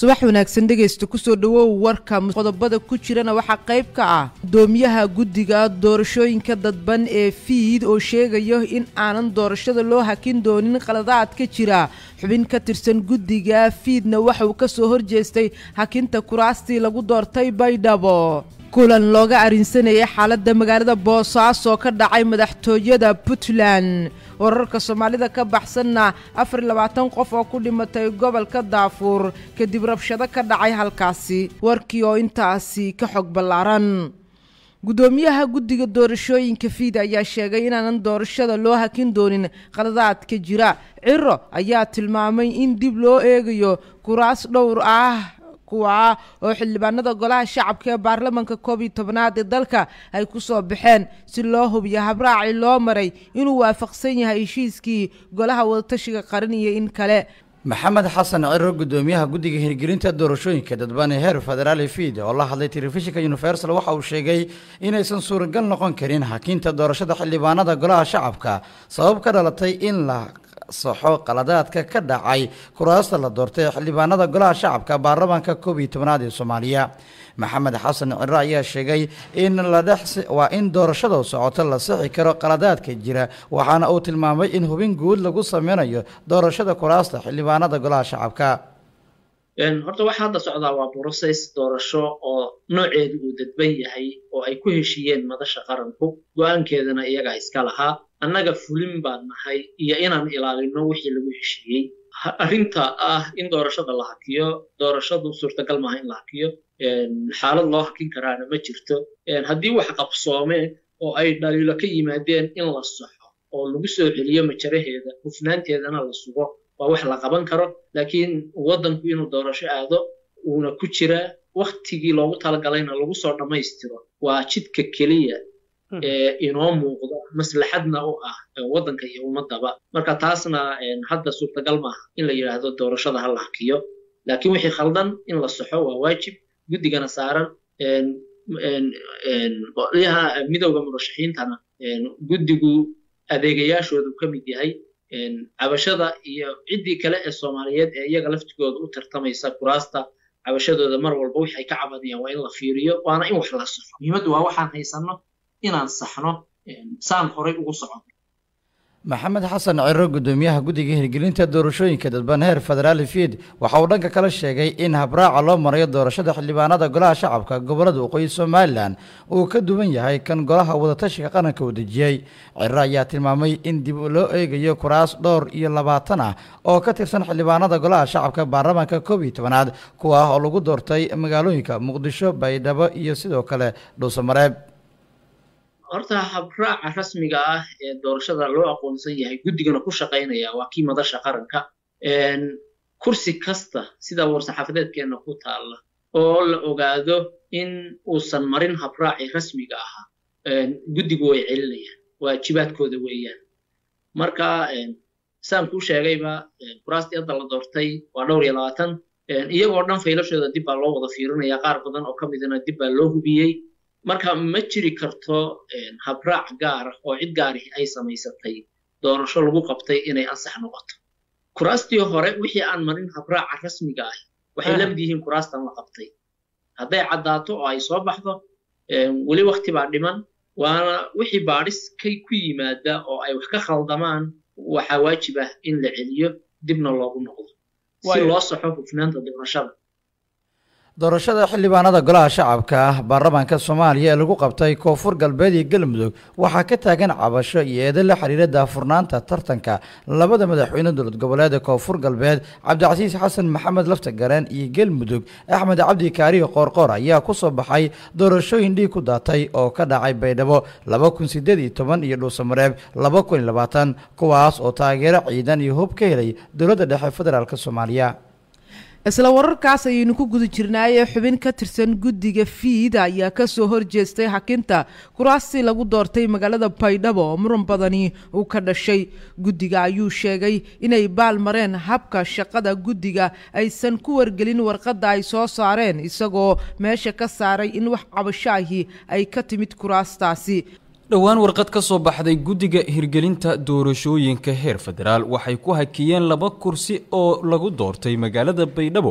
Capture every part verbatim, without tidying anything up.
subax wanaagsan dhageysto ku soo dhawow warka qodobada ku jirana waxa qayb ka ah doomiyaha guddiga doorashooyinka dadban ee fiid oo sheegayo in aanan doorashada loo hakin doonin qaladaad ka jira xubin ka tirsan guddiga fiidna waxa uu ka soo horjeestay hakinta kuraastii lagu doortay Baydhabo kulan looga arinsanayay xaaladda magaalada Boosaaso ka dhacay madaxtooyada Puntland wararka Soomaalida ka baxsanna afar iyo labaatan qof oo ku dhimatay gobolka Darfur kadib rabshado ka dhacay halkaasi warkii oo intaasi ka xog ballaaran gudoomiyaha guddiga doorashooyinka fiid ayaa sheegay in aanan doorashada loo hakin doonin qaladaad ka jira Ciro ayaa tilmaamay in dib loo eegayo kuraas dhowr ah kuwa oo xildhibaanada golaha shacabka ee baarlamaanka koob iyo tobnaad ee dalka ay ku soo baxeen si loo hubiyo habraaci loo maray inuu waafaqsan yahay heshiiskii golaha wadatashiga qaran iyo in kale maxamed xasan ciro gudoomiyaha guddiga hirgelinta doorashooyinka dadban ee heer federaal fiid oo la hadlay telefishinka Universal waxa uu sheegay inaysan suuragal noqon karin hakinta doorashada xildhibaanada golaha shacabka sabab ka dhalatay in la saxo qaladaadka ka dhacay kuraasta la doortay xildhibaanada golaha shacabka baarlamaanka koob iyo tobnaad ee Soomaaliya maxamed xasan ciro ayaa sheegay in la dhax waa in doorashada socoto la saxi karo qaladaadka jira waxaana uu tilmaamay in hubin guud lagu sameeyo doorashada kuraasta xildhibaanada golaha shacabka een horta waxa hadda socdaa waa process doorasho oo nooceedu uu dadban yahay oo ay ku heshiiyeen madasha qaranku go'aankeedana iyaga iska lahaa annaga fulin baan nahay iyo inaan ilaalino wixii lagu heshiiyey arrinta ah in doorashada la hakiyo doorashadu suurtagal maaha in la hakiyo xaalad loo hakin karaana ma jirto haddii wax qabsoomeen oo ay dhaliilo ka yimaadeen in la saxo oo lagu soo celiyo majaraheeda hufnaanteedana la sugo waa wax la qaban karo laakiin wadanku inuu doorasho aado uuna ku jira waqtigii loogu talagalayna lagu soo dhamaystiro waa jidka kaliya ee inoo muuqda maslaxadna u ah wadanka iyo ummadaba marka taasna hadda suurtagal maaha in la yiraahdo doorashada hal hakiyo laakiin wixii khaldan in la saxo waa waajib guddigana saaran een een qoliyaha midowga murashaxiintana guddigu adeegayaashoodu ka mid yahay cabashada iyo ciddii kale ee Soomaaliyeed ee iyaga laftigooda u tartamaysa kuraasta cabashadooda mar walba waxay ka cabadayaan waa in la fiiriyo waana in wax la saxo muhiimadu waa waxaan haysano inaan saxno saan horay ugu socono maxamed xasan ciro gudoomiyaha guddiga hirgelinta doorashooyinka dadban heer federaal fiid waxa uu dhanka kale sheegay in habraaca loo marayo doorashada xildhibaanada golaha shacabka gobolada waqooyi Soomaaliland uu ka duwan yahay kan golaha wadatashiga qaranka uu dejiyay ciro ayaa tilmaamay in dib loo eegayo kuraas dhowr iyo labaatan ah oo ka tirsan xildhibaanada golaha shacabka baarlamaanka koob iyo tobnaad kuwa oo lagu doortay magaalooyinka Muqdisho Baydhabo iyo sidoo kale Dhuusamareeb horta habraaca rasmiga ah ee doorashada loo aqoonsan yahay guddigana ku shaqeynaya waa kii madasha qaranka een kursi kasta sida war-saxaafadeedkeena ku taala oo la ogaado in uusan marin habraaci rasmiga ah een guddigu way celinayaan waajibaadkooda weeyaan marka een saan ku sheegayba kuraastii hadda la doortay waa dhowr iyo labaatan een iyagoo dhan faylashooda dib baa loo wada fiirinaya qaar badan oo ka midna dib baa loo hubiyey marka ma jiri karto habraac gaar ah oo cid gaar ah ay samaysatay doorasho lagu qabtay inay ansax noqoto kuraastii hore wixii aan marin habraaca rasmiga ah waxay la mid yihiin kuraastan la qabtay hadday cadaato oo ay soo baxdo wali waqti baa dhiman waana wixii baadhis kay ku yimaada oo ay wax ka khaldamaan waxa waajib ah in la celiyo dibna loogu noqdo si loo saxo hufnaanta doorashada doorashada xildhibaanada golaha shacabka baarlamaanka Soomaaliya ee lagu qabtay Koonfur Galbeed iyo Galmudug waxa ka taagan cabasho iyo eedayn la xiriira daafurnaanta tartanka labada madaxweyne dowlad goboleed ee Koonfur Galbeed Cabdicasiis Xasan Maxamed Laftagareen iyo Galmudug Axmed Cabdi Kaariyo Qoorqoor ayaa ku soo baxay doorashooyin dhig ku daatay oo ka dhacay Baydhabo laba kun siddeed iyo toban iyo Dhuusamareeb laba kun iyo labaatan kuwaas oo taageero ciidan iyo hub ka helay dowladda dhexe federaalka Soomaaliya isla wararkaas ayaynu ku guda jirnaayee xubin ka tirsan guddiga fiid ayaa ka soo horjeestay hakinta kuraastii lagu doortay magaalada Baydhabo oo muran badani uu ka dhashay guddiga ayuu sheegay inay baal mareen habka shaqada guddiga aysan ku wargelin warqadda ay soo saareen isagoo meesha ka saaray in wax cabashaahi ay ka timid kuraastaasi dhawaan warqad ka soo baxday guddiga hirgelinta doorashooyinka heer federaal waxay ku hakiyeen laba kursi oo lagu doortay magaalada Baydhabo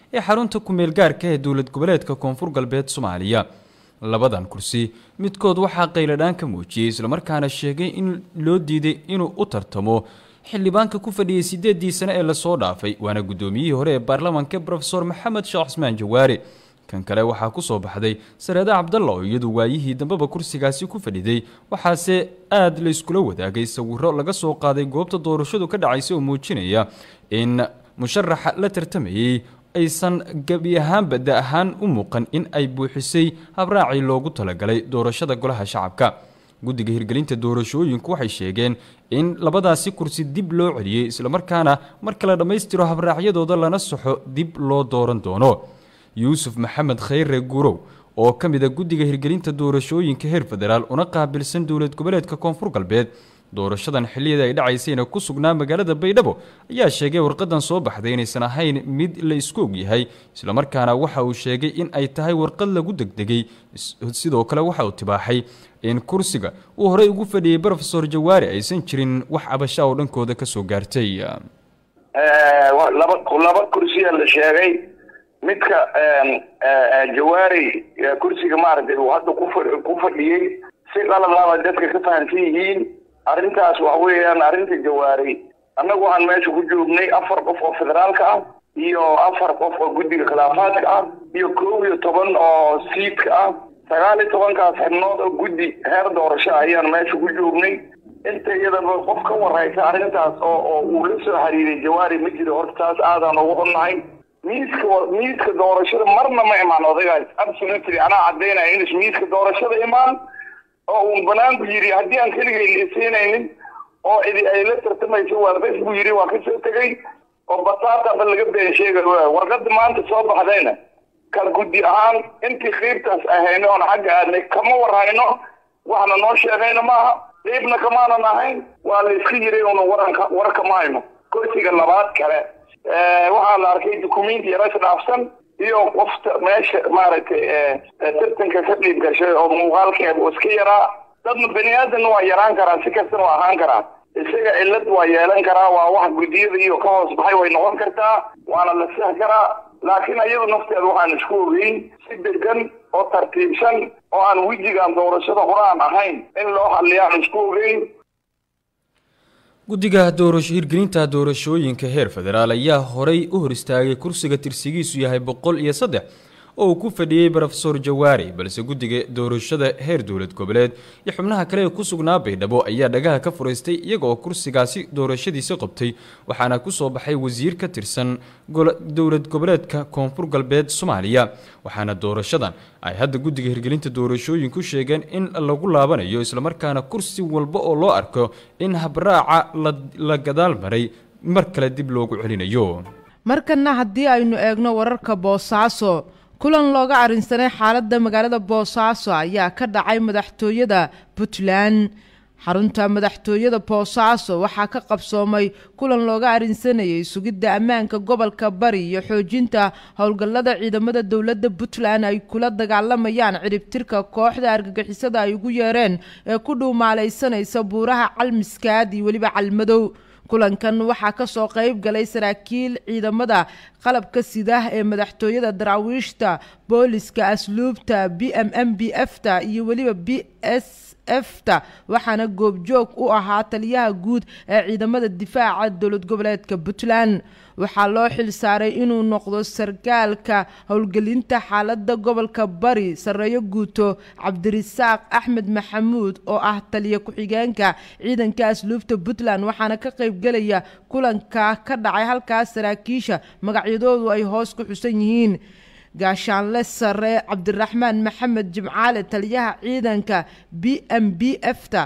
ee xarunta ku-meel gaarka ee dowlad goboleedka koonfur galbeed soomaaliya. labadan kursi midkood waxaa qayladhaan ka muujiyey islamarkaana sheegay in loo diiday inuu u tartamo xildhibaanka ku fadhiyey sideedii sane ee lasoo dhaafay waana guddoomiyihii hore ee baarlamaanka profesor maxamed sheekh cismaan jawaari. kan kale waxaa ku soo baxday sareede cabdalla oo iyadu waayihii dambeba kursigaasi ku fadhiday, waxaase aad la iskula wadaagay sawiro laga soo qaaday goobta doorashadu ka dhacaysay oo muujinaya in musharaxa la tartamayey aysan gabi ahaanba da ahaan u muuqan in ay buuxisay habraacii loogu talagalay doorashada golaha shacabka. guddiga hirgelinta doorashooyinku waxay sheegeen in labadaasi kursi dib loo celiyey islamarkaana marka la dhammaystiro habraacyadooda lana saxo dib loo dooran doono. yuusuf maxamed khayre gurow oo ka mid a guddiga hirgelinta doorashooyinka heer federaal una qaabilsan dowlad goboleedka koonfur galbeed doorashadan xilliyada ay dhacaysayna ku sugnaa magaalada baydhabo ayaa sheegay warqadan soo baxday inaysan ahayn mid la isku og yahay, islamarkaana waxa uu sheegay in ay tahay warqad lagu degdegay. sidoo kale waxa uu tibaaxay in kursiga uu horey ugu fadhiyey profesor jawaari aysan jirin wax cabasha oo dhankooda ka soo gaartay. laba kursiya la sheegay, midka jawaari kursiga maaragtay uu hadda ku fadhiyey si qaladaaba dadka ka fahansan yihiin. arrintaas waxa weeyaan arrinta jawaari annagu waxaan meesha ku joognay afar qof oo federaalka ah iyo afar qof oo guddiga khilaafaadka ah iyo koob iyo toban oo siidka ah. sagaal iyo tobankaas xibnood oo guddi heer doorasho ayaan meesha ku joognay. inta iyadaba qof ka waraysa arrintaas oo oo uu la soo xiriiray jawaari ma jiro. horta taas aadaan ugu xunnahay. miiska miiska doorashada marna ma imaan odaygaas. absolutely anaa caddaynaya in miiska doorashada imaan oo uu banaanku yiri haddii aan keligay liisinaynin oo idi ay la tartamayso waa bes buu yiri waa ka soo tegay oo bataata bal laga been sheegay warqadda maanta soo baxdayna kal guddi ahaan intii qiibtaas ahayno oo xagga aadnay kama warhayno waxna noo sheegayna maaha qiibna kamaanan ahayn waa la iska yiray oo waranka warka maayno. kursiga labaad kale waxaa la arkay dukumenti yara dhaafsan iyo qofta meesha maaragtay tartanka ka dhiib gashay oo muuqaalkeeda uu iska yaraa. dadna bani aadan waa yaraan karaa si kastana waa ahaan karaa, isaga cillad waa yeelan karaa, waa wax guddiyada iyo ka hoos baxay way noqon kartaa, waana la sax karaa. laakiin iyadu nafteeda waxaan isku ogeyn si degan oo tartiibsan oo aan wejigaan doorashada horaan ahayn in loo hadliyo aan isku ogeyn. guddiga doorasho hirgelinta doorashooyinka heer federaal ayaa horey u hor istaagay kursiga tirsigiisu yahay boqol iyo saddex oo uu ku fadhiyey profesor jawaari, balse guddiga doorashada heer dowlad goboleed iyo xubnaha kale ee ku sugnaa baydhabo ayaa dhagaha ka furaystay iyaga oo kursigaasi doorashadiisa qabtay. waxaana ku soo baxay wasiir ka tirsan dowlad goboleedka koonfur galbeed soomaaliya. waxaana doorashadan ay hadda guddiga hirgelinta doorashooyinku sheegeen in lagu laabanayo islamarkaana kursi walba oo loo arko in habraaca la gadaal maray mar kale dib loogu celinayo. markana haddii aynu eegno wararka boosaaso, kulan looga arrinsanay xaaladda magaalada boosaaso ayaa ka dhacay madaxtooyada puntland. xarunta madaxtooyada boosaaso waxaa ka qabsoomay kulan looga arrinsanayay sugidda ammaanka gobolka bari iyo xoojinta howlgallada ciidamada dowladda puntland ay kula dagaalamayaan ciribtirka kooxda argagixisada ay ugu yeereen ee ku dhuumaalaysanaysa buuraha calmiskaad iyo weliba calmadow. kulankan waxaa ka soo qayb galay saraakiil ciidamada qalabka sida ee madaxtooyada daraawiishta, booliska, asluubta, b m m b f ta iyo weliba b s f ta, waxaana goobjoog u ahaa taliyaha guud ee ciidamada difaaca dowlad goboleedka puntland. waxaa loo xil saaray inuu noqdo sarkaalka howlgelinta xaaladda gobolka bari sareeyo guuto cabdirisaaq axmed maxamuud oo ah taliya ku-xigeenka ciidanka asluubta puntland. waxaana ka qaybgelaya kulanka ka dhacay halkaas saraakiisha magacyadoodu ay hoos ku xusan yihiin: gaashaanle sare cabdiraxmaan maxamed jimcaale taliyaha ciidanka b m b f ta,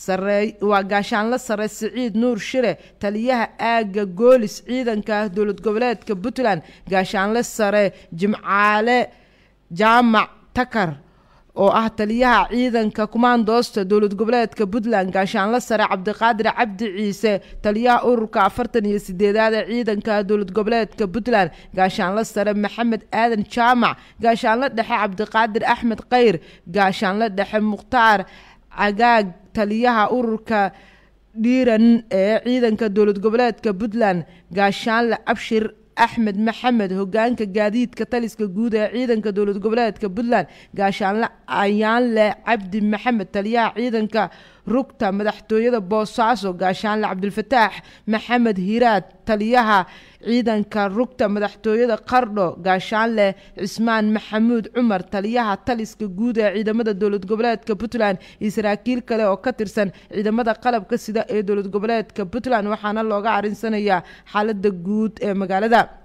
waa gaashaanle sare siciid nuur shire taliyaha aaga goolis ciidanka dowlad goboleedka puntland, gaashaanle sare jimcaale jaamac takar oo ah taliyaha ciidanka kumaandoosta dowlad goboleedka puntland, gaashaanle sare cabdiqaadir cabdi ciise taliyaha ururka afartan iyo sideedaad ee ciidanka dowlad goboleedka puntland, gaashaanle sare maxamed aadan jaamac, gaashaanle dhexe cabdiqaadir axmed khayr, gaashaanle dhexe mukhtaar cagaag taliyaha ururka dhiiran ee ciidanka dowlad goboleedka puntland, gaashaanle abshir axmed maxamed hogaanka gaadiidka taliska guud ee ciidanka dowlad goboleedka puntland gaashaanle ayaanle cabdi maxamed taliyaha ciidanka rugta madaxtooyada boosaaso gaashaanle cabdilfataax maxamed hiraad taliyaha ciidanka rugta madaxtooyada qardho gaashaanle cismaan maxamuud cumar taliyaha taliska guud ee ciidamada dowlad goboleedka puntland iyo saraakiil kale oo ka tirsan ciidamada qalabka sida ee dowlad goboleedka puntland waxaana looga arinsanayaa xaalada guud ee magaalada